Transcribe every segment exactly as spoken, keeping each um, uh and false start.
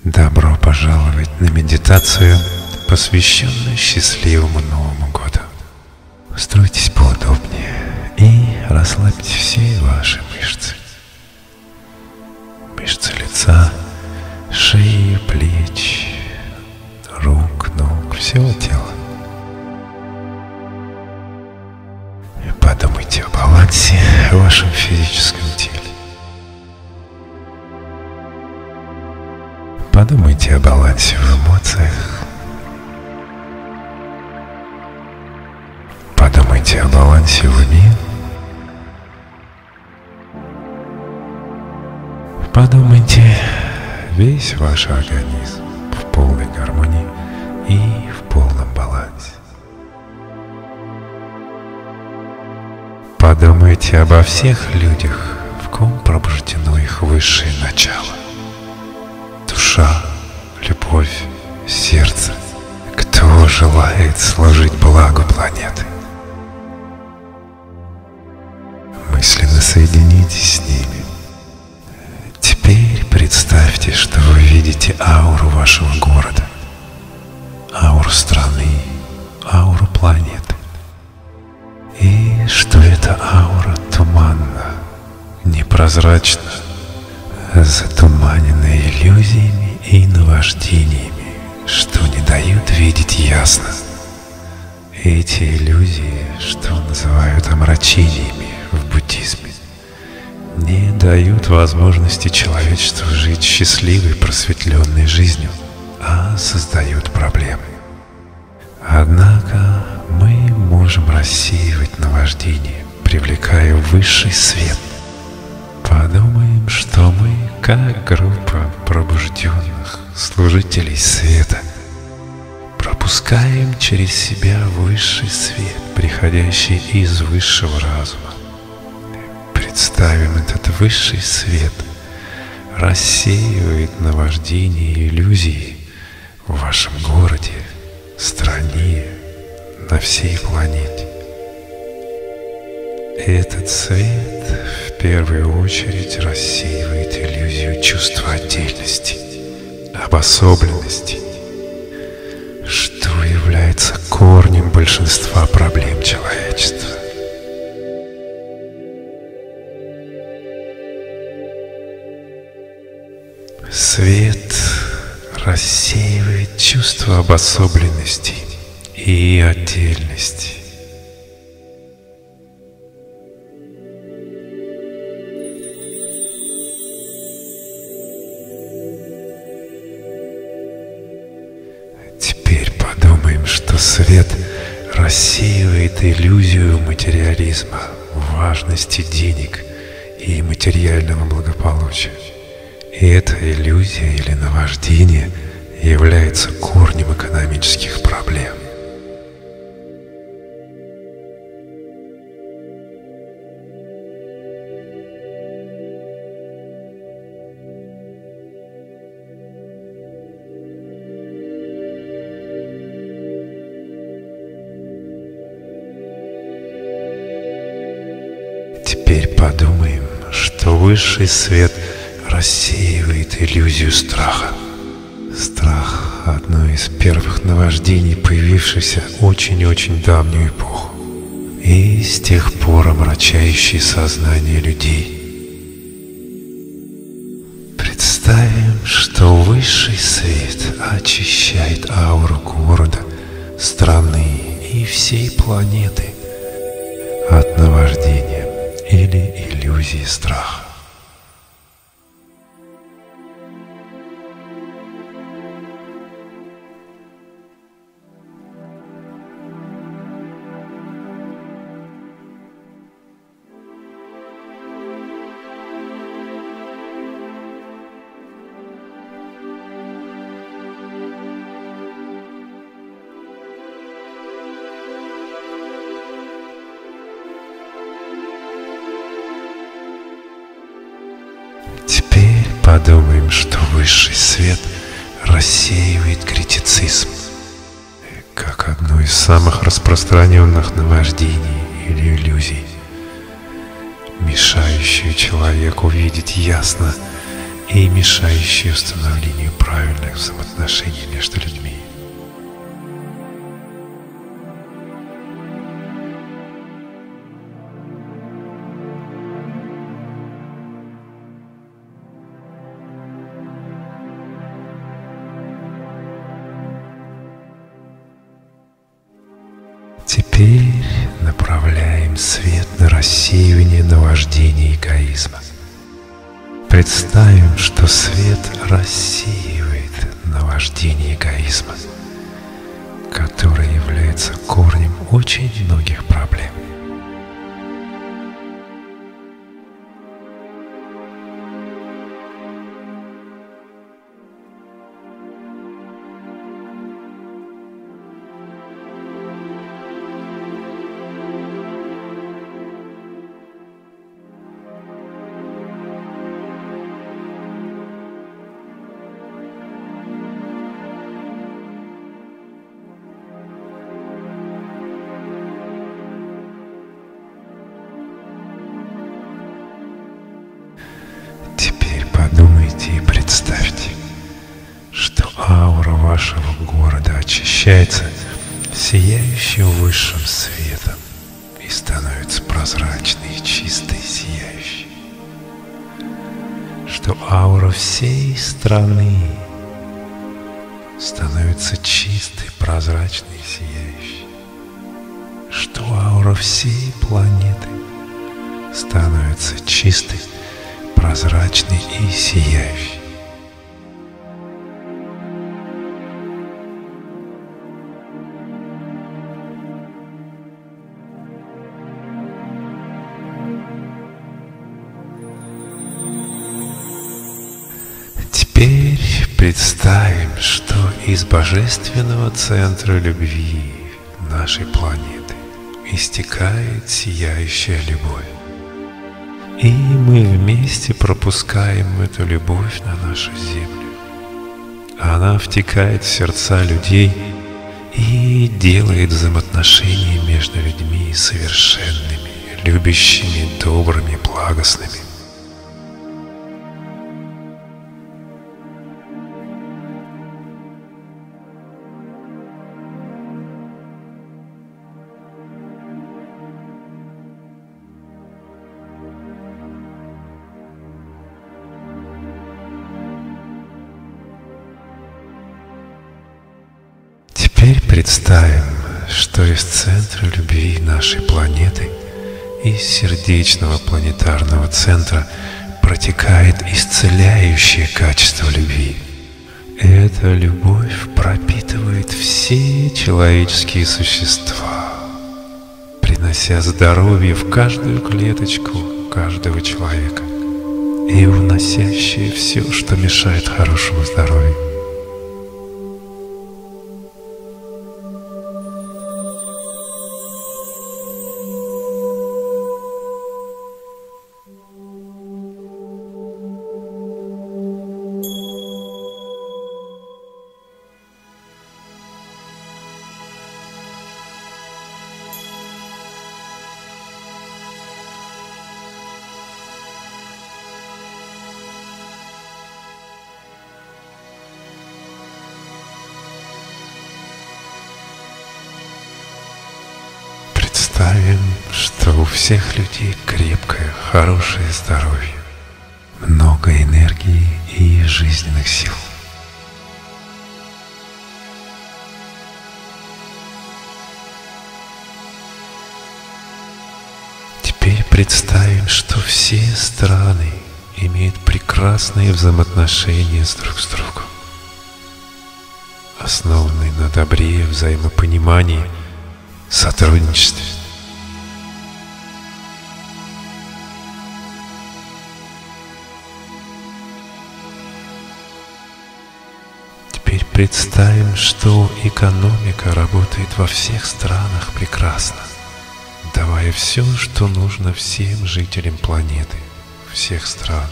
Добро пожаловать на медитацию, посвященную счастливому Новому году. Устройтесь поудобнее и расслабьте все ваши мышцы. Мышцы лица, шеи, плеч, рук, ног, всего тела. Подумайте о балансе в вашем физическом теле. Подумайте о балансе в эмоциях. Подумайте о балансе в уме. Подумайте весь ваш организм в полной гармонии и в полном балансе. Подумайте обо всех людях, в ком пробуждено их высшее начало. Душа, любовь, сердце, кто желает служить благу планеты. Мысленно соединитесь с ними. Теперь представьте, что вы видите ауру вашего города, ауру страны, ауру планеты. И что эта аура туманна, непрозрачна, затуманена иллюзиями и наваждениями, что не дают видеть ясно. Эти иллюзии, что называют омрачениями в буддизме, не дают возможности человечеству жить счастливой, просветленной жизнью, а создают проблемы. Однако мы можем рассеивать наваждение, привлекая высший свет. Подумаем, что мы, как группа пробужденных служителей света, пропускаем через себя высший свет, приходящий из высшего разума. Представим, этот высший свет рассеивает наваждение и иллюзии в вашем городе, стране, на всей планете. Этот свет в первую очередь рассеивает иллюзию чувства отдельности, обособленности, что является корнем большинства проблем человечества. Свет рассеивает чувство обособленности и отдельности. Теперь подумаем, что свет рассеивает иллюзию материализма, важности денег и материального благополучия. И эта иллюзия или наваждение является корнем экономических проблем. Теперь подумаем, что высший свет рассеивает иллюзию страха. Страх – одно из первых наваждений, появившихся очень-очень давнюю эпоху, и с тех пор омрачающий сознание людей. Представим, что высший свет очищает ауру города, страны и всей планеты от наваждения или иллюзии страха. Теперь подумаем, что высший свет рассеивает критицизм, как одно из самых распространенных наваждений или иллюзий, мешающую человеку видеть ясно и мешающие установлению правильных взаимоотношений между людьми. Теперь направляем свет на рассеивание наваждения эгоизма. Представим, что свет рассеивает наваждение эгоизма, который является корнем очень многих проблем. Подумайте и представьте, что аура вашего города очищается сияющим высшим светом и становится прозрачной, чистой, сияющей. Что аура всей страны становится чистой, прозрачной и сияющей. Что аура всей планеты становится чистой, прозрачный и сияющий. Теперь представим, что из божественного центра любви нашей планеты истекает сияющая любовь. И мы вместе пропускаем эту любовь на нашу землю. Она втекает в сердца людей и делает взаимоотношения между людьми совершенными, любящими, добрыми, благостными. Теперь представим, что из центра любви нашей планеты, из сердечного планетарного центра протекает исцеляющее качество любви. Эта любовь пропитывает все человеческие существа, принося здоровье в каждую клеточку каждого человека и уносящее все, что мешает хорошему здоровью. Представим, что у всех людей крепкое, хорошее здоровье, много энергии и жизненных сил. Теперь представим, что все страны имеют прекрасные взаимоотношения с друг с другом, основанные на добре, взаимопонимании, сотрудничестве. Теперь представим, что экономика работает во всех странах прекрасно, давая все, что нужно всем жителям планеты, всех стран.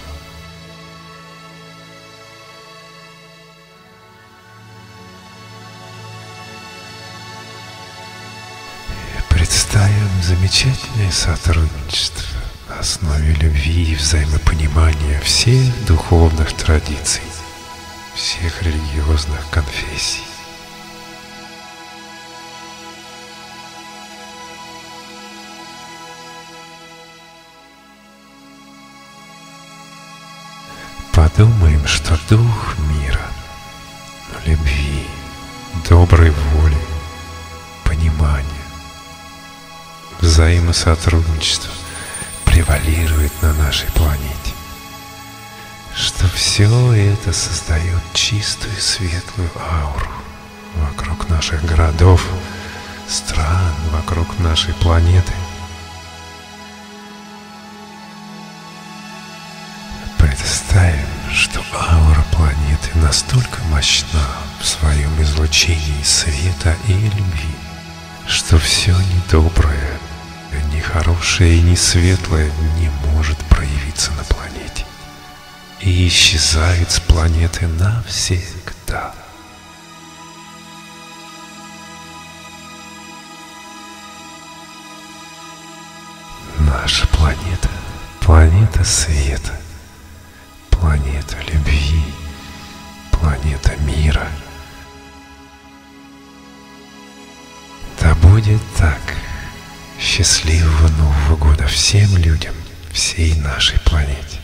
Представим замечательное сотрудничество на на основе любви и взаимопонимания всех духовных традиций, всех религиозных конфессий. Подумаем, что дух мира, любви, доброй воли, понимания, взаимосотрудничества превалирует на нашей планете, что все это создает чистую светлую ауру вокруг наших городов, стран, вокруг нашей планеты. Представим, что аура планеты настолько мощна в своем излучении света и любви, что все недоброе, нехорошее и несветлое не может проявиться на планете и исчезает с планеты навсегда. Наша планета — планета света, планета любви, планета мира. Да будет так. Счастливого Нового года всем людям, всей нашей планете.